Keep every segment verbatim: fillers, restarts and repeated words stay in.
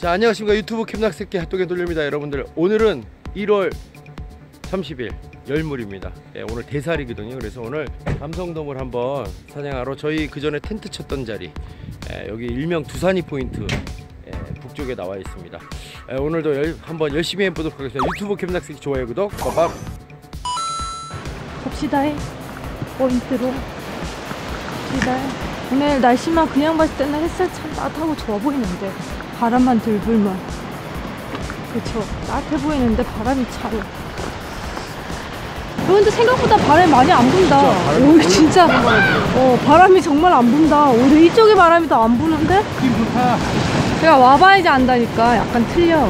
자, 안녕하십니까. 유튜브 캠락새끼 핫도그 돌려입니다. 여러분들, 오늘은 일월 삼십일 열물입니다. 예, 오늘 대살이거든요. 그래서 오늘 감성돔을 한번 사냥하러 저희 그 전에 텐트 쳤던 자리, 예, 여기 일명 두산이 포인트, 예, 북쪽에 나와 있습니다. 예, 오늘도 열, 한번 열심히 해보도록 하겠습니다. 유튜브 캠락새끼 좋아요, 구독, 빠밤. 갑시다해. 포인트로 갑시다. 오늘 날씨만 그냥 봤을 때는 햇살 참 따뜻하고 좋아 보이는데 바람만 들 불면, 그쵸, 따뜻해 보이는데 바람이 차요. 그런데 생각보다 바람이 많이 안 분다. 오, 진짜 어, 바람이 정말 안 분다. 오히려 이쪽에 바람이 더 안 부는데? 제가 와봐야지 안다니까. 약간 틀려.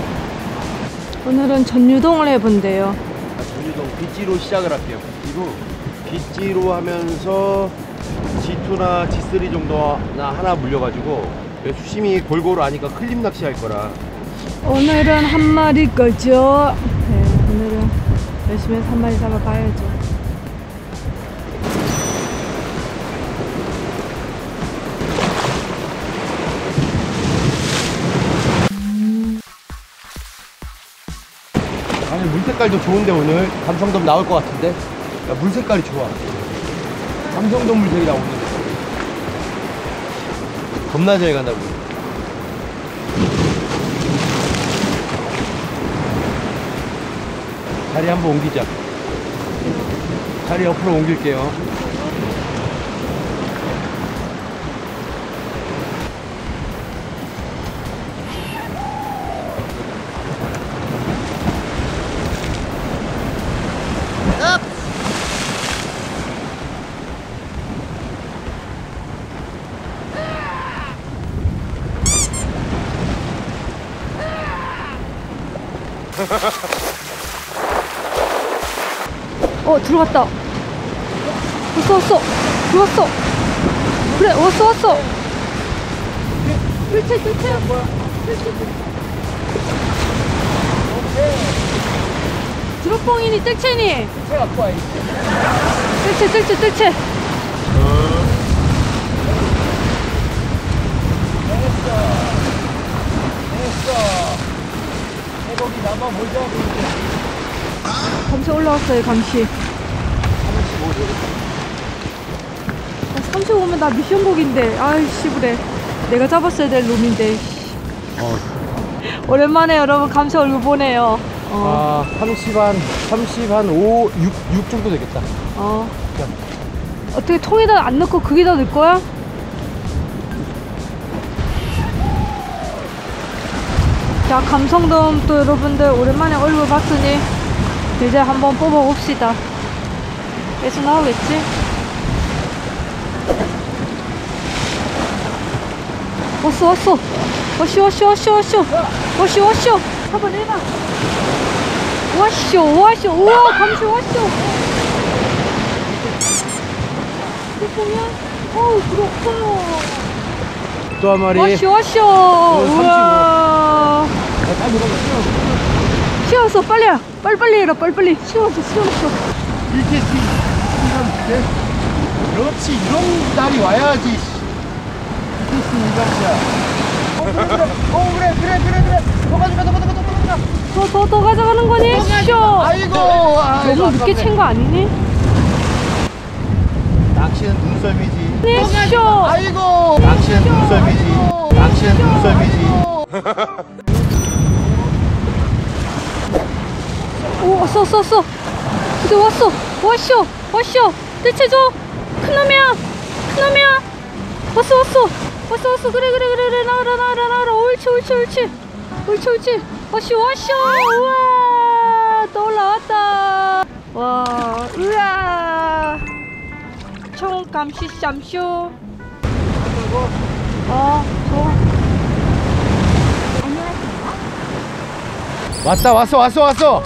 오늘은 전유동을 해본대요. 아, 전유동 빗지로 시작을 할게요. 빗지로 빗지로 하면서 지투나 지쓰리 정도나 하나 물려가지고 수심이 골고루 하니까 클립 낚시 할 거라. 오늘은 한 마리 거죠. 네, 오늘은 열심히 해서 한 마리 잡아봐야죠. 아니, 물 색깔도 좋은데 오늘 감성돔 나올 것 같은데. 야, 물 색깔이 좋아. 감성돔 물색이 나오는데 겁나 잘 간다고. 자리 한번 옮기자. 자리 옆으로 옮길게요. 어, 들어갔다. 왔어, 왔어. 들어왔어. 그래, 왔어, 왔어. 뜰채, 뜰채. 드롭봉이니 뜰채니? 뜰채 갖고 와. 뜰채, 뜰채, 뜰채. 됐어. 됐어. 해복이 남아 보자. 감시 올라왔어요, 감시. 삼십오면 나 미션곡인데. 아이씨, 그래. 내가 잡았어야 될 놈인데. 어. 오랜만에 여러분 감시 얼굴 보네요. 어. 아, 삼십 한, 삼십 한 오, 육, 육 정도 되겠다. 어. 어떻게 통에다 안 넣고 거기다 넣을 거야? 자, 감성돔 또 여러분들 오랜만에 얼굴 봤으니 이제 한번 뽑아봅시다. 계속 나오겠지? 왔어, 왔어. 와쇼, 와쇼, 와쇼, 와쇼. 와쇼, 와쇼. 잡아내봐. 와쇼, 와쇼. 우와, 감시 와쇼. 이거 보면, 어우, 그렇구나. 또 한 마리. 와쇼, 와쇼. 우와. 쉬었어, 빨리야. 빨리빨리 해라, 빨리빨리. 쉬었어, 쉬었어. 이렇게 돼? 그렇지, 이런 날이 와야지. 이렇게 이감이야. 어, 그래, 그래, 그래, 그래. 더 가져가, 더 가져가, 더 가져가. 더, 더, 더 가져가는 거니? 쇼. 아이고, 너무 늦게 챈 거 아니니? 낚시는 눈썰미지. 네, 쇼. 아이고, 낚시는 눈썰미지. 낚시는 눈썰미지. 오, 왔어, 왔어, 왔어. 이제 왔어. 왔쇼, 왔쇼. 뜰채 줘. 큰 놈이야. 큰 놈이야. 왔어, 왔어. 왔어, 왔어. 그래, 그래, 그래, 그래. 나와라, 나와라, 나와라. 옳지, 옳지, 옳지. 옳지, 옳지. 왔쇼, 왔쇼. 우와. 또 올라왔다. 와, 으아. 총 감시 쌈쇼. 어, 좋아. 왔다, 왔어, 왔어, 왔어.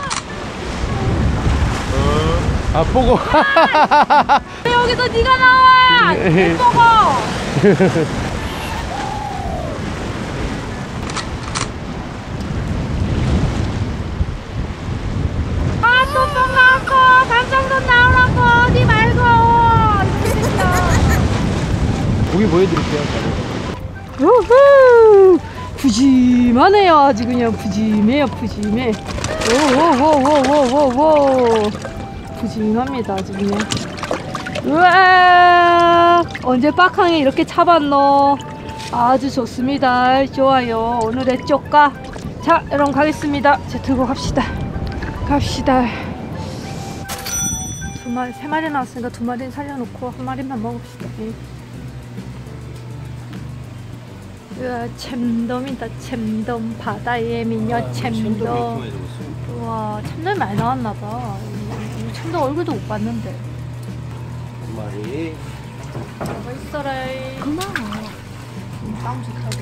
아, 보고. 여기서 네가 나와. 못 보고. 아, 또똥 나왔고 감성돔 나오라고. 니 말고. 고기 보여드릴게요. 우후. 푸짐하네요. 아주 그냥 푸짐해요. 푸짐해. 오오오오오오오. 푸짐합니다. 아주 그냥. 우와, 언제 빡항에 이렇게 잡았노? 아주 좋습니다. 좋아요. 오늘의 쪽가. 자, 여러분 가겠습니다. 자, 들고 갑시다. 갑시다. 두 마리, 세 마리 나왔으니까 두 마리는 살려놓고 한 마리만 먹읍시다. 예. 우와, 챔돔이다. 챔돔. 바다의 미녀 챔돔. 우와, 챔돔이 많이 나왔나봐. 챔돔 얼굴도 못 봤는데. 두 마리. 뭐 있어라. 고마워. 빵 좋다고.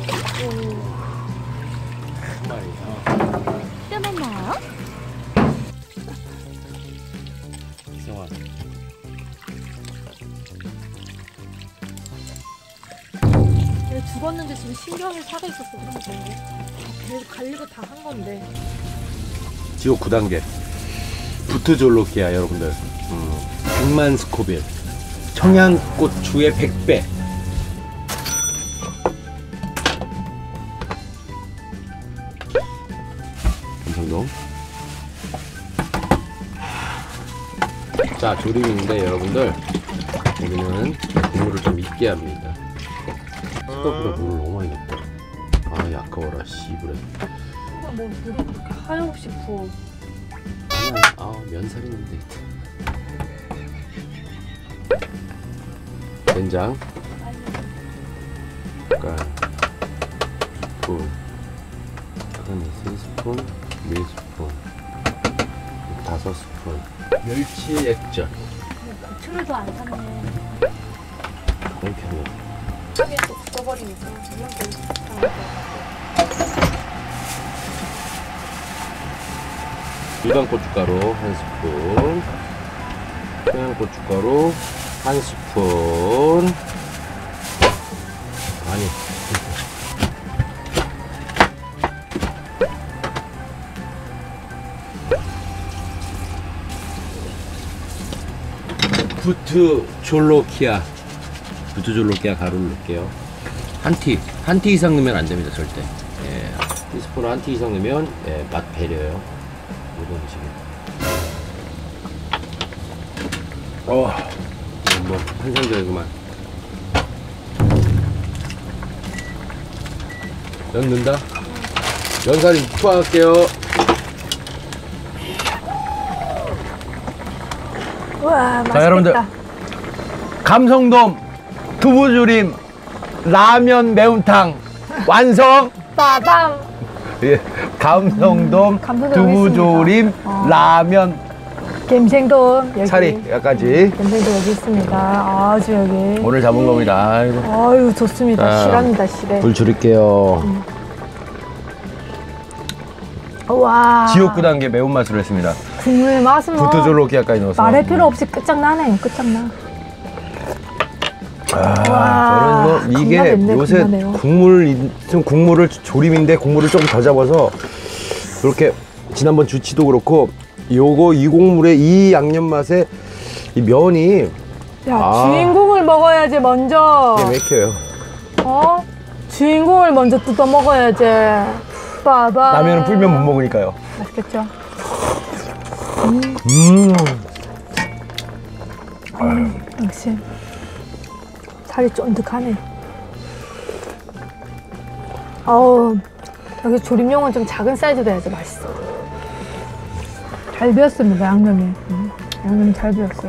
두 마리. 또 만나요? 이성아. 내가 죽었는데 지금 신경이 살아있었어. 그런 거. 계속 갈리고 다 한 건데. 지옥 구 단계. 부트졸로키아 여러분들. 음, 백만 스코빌. 청양고추의 백 배. 감성돔. 자, 조림인데 여러분들 여기는 국물을 좀 익게 합니다. 생각보다 물을 너무 많이 넣고. 아, 약거워라 씨부레. 뭐 물을 그렇게 하염없이 부어. 아니야, 아 면살인데. 된장, 숟갈, 꿀, 한 세 스푼, 네 스푼, 다섯 스푼, 멸치 액젓. 고추를 더 안 샀네. 이렇게 하면 하게 또 굳어버리니까 이런 거 있어. 일반 고춧가루 한 스푼, 청양고춧가루 한 스푼. 아니, 부트졸로키아 부트졸로키아 가루를 넣을게요. 한 티, 한 티 이상 넣으면 안 됩니다, 절대. 예, 티스푼 한 티 이상 넣으면 예, 맛 배려요. 모든 음식에. 어, 이건 뭐 한상적이구만. 면 넣는다. 면사리 투하할게요. 우와, 맛있겠다. 자, 여러분들. 감성돔 두부조림 라면 매운탕 완성. 빠밤. 예, 감성돔 음, 감성돔 두부조림 어. 라면 gem생돔 여기. 사리까지 gem생돔 여기 있습니다. 아주 여기. 오늘 잡은 겁니다. 아이고. 아유 좋습니다. 아, 실합니다. 실해. 불 줄일게요. 음. 와. 지옥 구 단계 매운맛으로 했습니다. 국물 맛은 뭐 부트졸로키아까지 넣어서 말할 필요 없이 끝장나네. 끝장나. 아, 와, 저는 뭐 이게 겁나 맵네, 요새 겁나 매워. 국물 좀 국물을 조림인데 국물을 조금 더 잡아서 그렇게 지난번 주치도 그렇고 요거 이 국물에 이 양념 맛에 이 면이 야 아. 주인공을 먹어야지 먼저. 이게 맥혀요. 어? 주인공을 먼저 뜯어 먹어야지. 빠바. 라면은 불면 못 먹으니까요. 맛있겠죠? 음. 음, 역시 살이 쫀득하네. 어우, 여기 조림용은 좀 작은 사이즈로 해야지 맛있어. 잘 비었습니다, 양념이. 음, 양념이 잘 비었어요.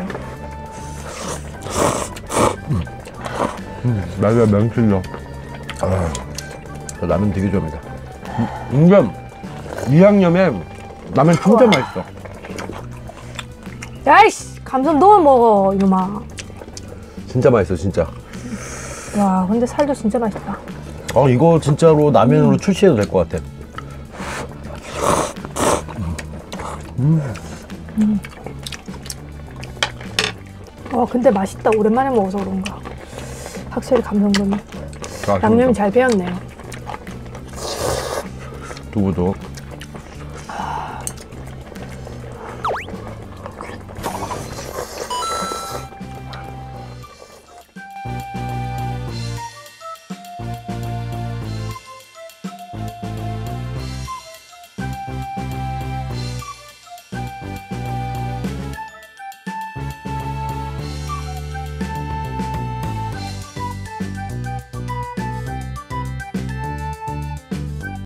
음, 라면 명실력. 아, 저 라면 되게 좋아합니다. 인간 이 양념에 라면 진짜 우와. 맛있어. 야이씨, 감성 넣어 먹어, 이놈아. 진짜 맛있어, 진짜. 와, 근데 살도 진짜 맛있다. 어, 이거 진짜로 라면으로 음. 출시해도 될 것 같아. 음. 음. 와, 근데 맛있다. 오랜만에 먹어서 그런가. 확실히 감성돔이. 아, 양념이 잘 배었네요. 두부도